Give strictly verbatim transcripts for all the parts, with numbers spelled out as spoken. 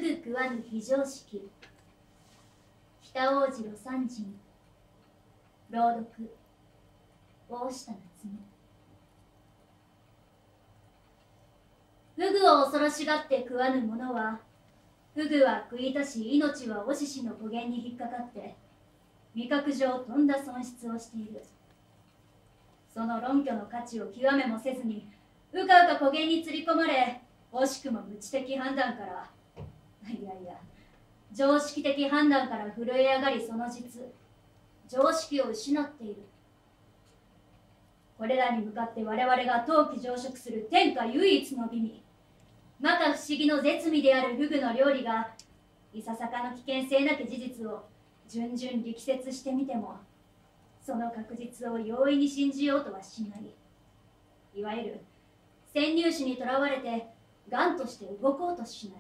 ぐ食わぬ非常識。北王子魯山人。朗読大下夏目。フグを恐ろしがって食わぬ者は、フグは食いたし命はおししの語源に引っかかって味覚上とんだ損失をしている。その論拠の価値を極めもせずにうかうか語源に釣り込まれ、惜しくも無知的判断から、いやいや常識的判断から震え上がり、その実常識を失っている。これらに向かって我々が冬季常食する天下唯一の美味、まか不思議の絶味であるフグの料理がいささかの危険性なき事実を順々力説してみても、その確実を容易に信じようとはしない。いわゆる先入視にとらわれて頑として動こうとしない。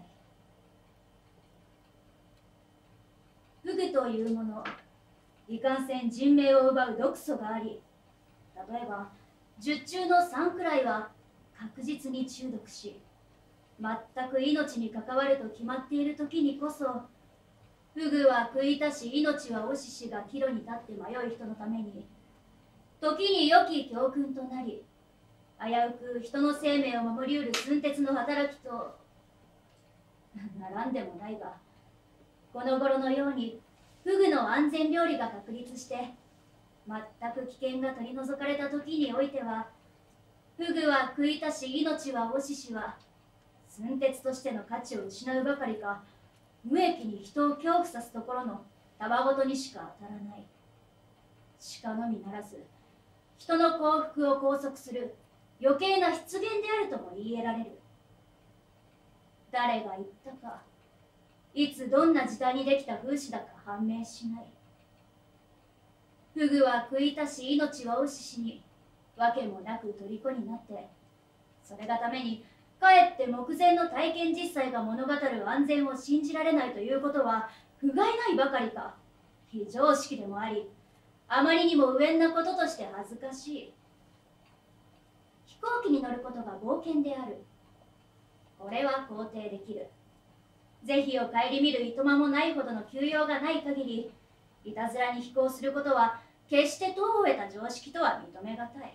フグというもの、いかんせん人命を奪う毒素があり、例えば十中の三くらいは確実に中毒し、全く命に関わると決まっている時にこそ、フグは食いたし命はおししが岐路に立って迷う人のために時に良き教訓となり、危うく人の生命を守りうる寸鉄の働きと並んでもないが、この頃のようにフグの安全料理が確立して全く危険が取り除かれた時においては、フグは食いたし命はおししは寸鉄としての価値を失うばかりか、無益に人を恐怖さすところのたわごとにしか当たらない。鹿のみならず人の幸福を拘束する余計な失言であるとも言い得られる。誰が言ったか、いつどんな時代にできた風刺だか判明しない。フグは食いたし命はおししにわけもなく虜になって、それがためにかえって目前の体験実際が物語る安全を信じられないということは不甲斐ないばかりか、非常識でもあり、あまりにも無縁なこととして恥ずかしい。飛行機に乗ることが冒険である。これは肯定できる。是非を顧みるいとまもないほどの休養がない限り、いたずらに飛行することは決して党を得た常識とは認めがたい。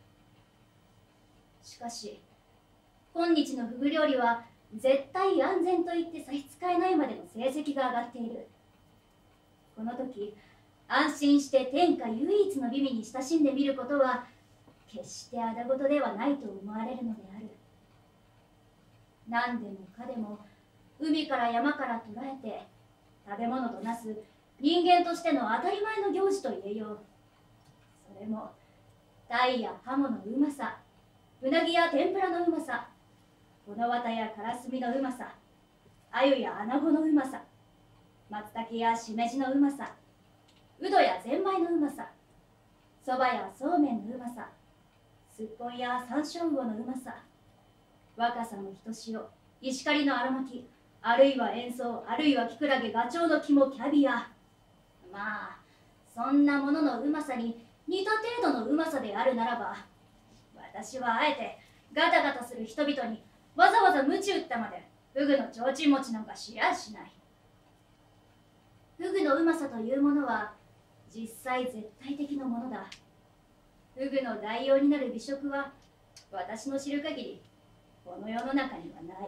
しかし今日のフグ料理は絶対安全と言って差し支えないまでの成績が上がっている。この時安心して天下唯一の美味に親しんでみることは決してあだごとではないと思われるのである。何でもかでも海から山から捕らえて食べ物となす人間としての当たり前の行事と言えよう。それも鯛やハモのうまさ、うなぎや天ぷらのうまさ、このわたやからすみのうまさ、あゆやあなごのうまさ、松茸やしめじのうまさ、うどやぜんまいのうまさ、そばやそうめんのうまさ、すっぽんや山椒魚のうまさ、若さのひとしお、石狩の荒巻き、あるいは塩草、あるいはきくらげ、ガチョウの肝、キャビア。まあそんなもののうまさに似た程度のうまさであるならば、私はあえてガタガタする人々にわざわざ鞭打ったまでフグの提灯餅なんかしやしない。フグのうまさというものは実際絶対的なものだ。フグの代用になる美食は私の知る限りこの世の中にはない。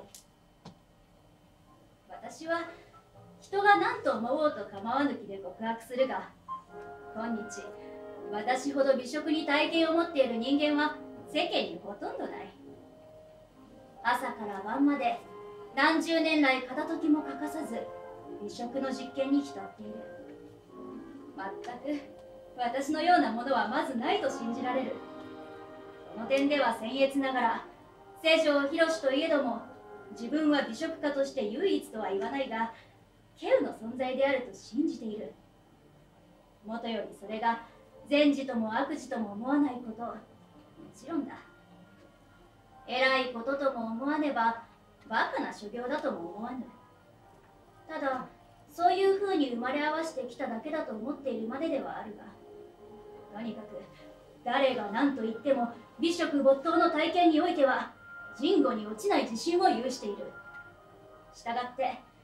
私は人が何と思おうと構わぬ気で告白するが、今日私ほど美食に体験を持っている人間は世間にほとんどない。朝から晩まで何十年来片時も欠かさず美食の実験に浸っている。全く私のようなものはまずないと信じられる。この点では僭越ながら清張博といえども、自分は美食家として唯一とは言わないが稀有の存在であると信じている。もとよりそれが善事とも悪事とも思わないこと、もちろんだ。偉いこととも思わねばバカな所業だとも思わぬ。ただそういうふうに生まれ合わせてきただけだと思っているまでではあるが、とにかく誰が何と言っても美食没頭の体験においては人語に落ちない自信を有している。したがって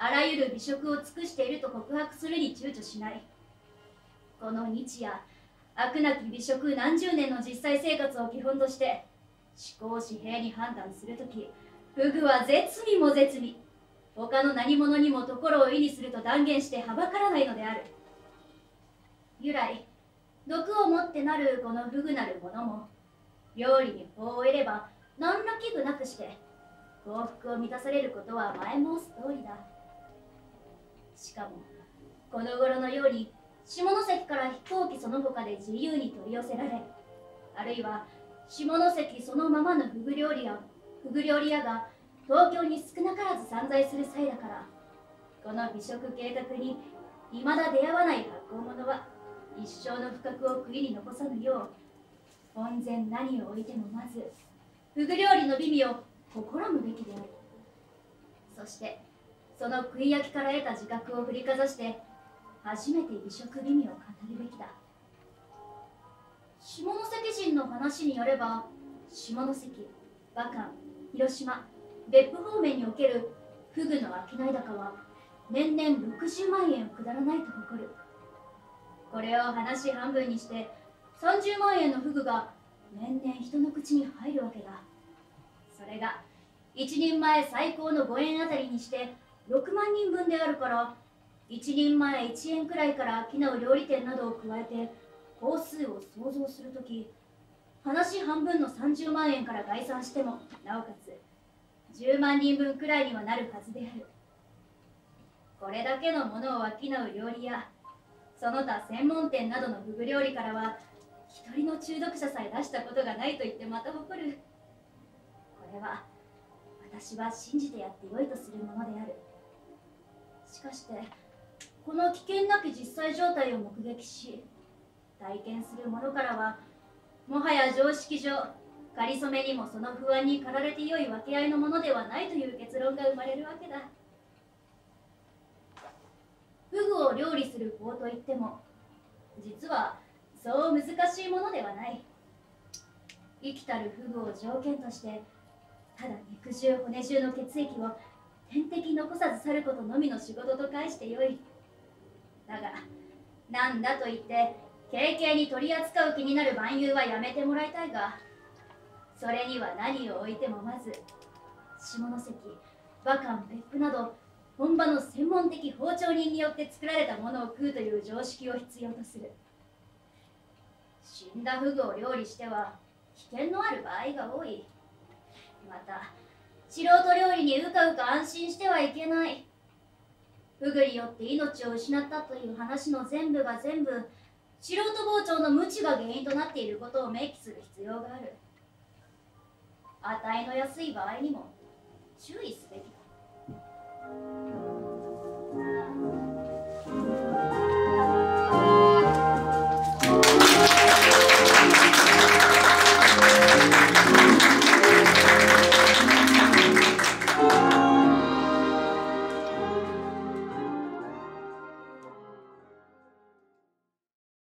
あらゆる美食を尽くしていると告白するに躊躇しない。この日夜、飽くなき美食何十年の実際生活を基本として思考紙幣に判断するとき、フグは絶味も絶味、他の何者にも心を意にすると断言してはばからないのである。由来、毒をもってなるこのフグなるものも、料理に法を得れば何ら危惧なくして幸福を満たされることは前申す通りだ。しかもこの頃のように下関から飛行機その他で自由に取り寄せられ、あるいは下関そのままのフグ料理やフグ料理屋が東京に少なからず散在する際だから、この美食計画に未だ出会わない発行者は一生の不覚を悔いに残さぬよう、本然何を置いてもまずフグ料理の美味を試むべきである。そしてその食い焼きから得た自覚を振りかざして初めて美食美味を語るべきだ。下関人の話によれば、下関、和漢、広島、別府方面におけるフグの商い高は年々ろくじゅうまんえんを下らないと誇る。これを話半分にしてさんじゅうまんえんのフグが年々人の口に入るわけだ。それが一人前最高のごえんあたりにしてろくまんにんぶんであるから、一人前いちえんくらいから商う料理店などを加えて工数を想像するとき、話半分のさんじゅうまんえんから概算してもなおかつじゅうまんにんぶんくらいにはなるはずである。これだけのものを商う料理屋、その他専門店などのフグ料理からは一人の中毒者さえ出したことがないと言ってまた誇る。これは私は信じてやってよいとするものである。しかしてこの危険なき実際状態を目撃し体験する者からは、もはや常識上かりそめにもその不安に駆られてよい分け合いのものではないという結論が生まれるわけだ。フグを料理する法といっても実はそう難しいものではない。生きたるフグを条件としてただ肉汁骨汁の血液を点滴残さず去ることのみの仕事と返してよい。だがなんだと言って軽々に取り扱う気になる蛮勇はやめてもらいたいが、それには何を置いてもまず下関、和漢、別府など本場の専門的包丁人によって作られたものを食うという常識を必要とする。死んだフグを料理しては危険のある場合が多い。また素人料理にうかうか安心してはいけない。フグによって命を失ったという話の全部が全部素人包丁の無知が原因となっていることを明記する必要がある。値の安い場合にも注意すべきだ。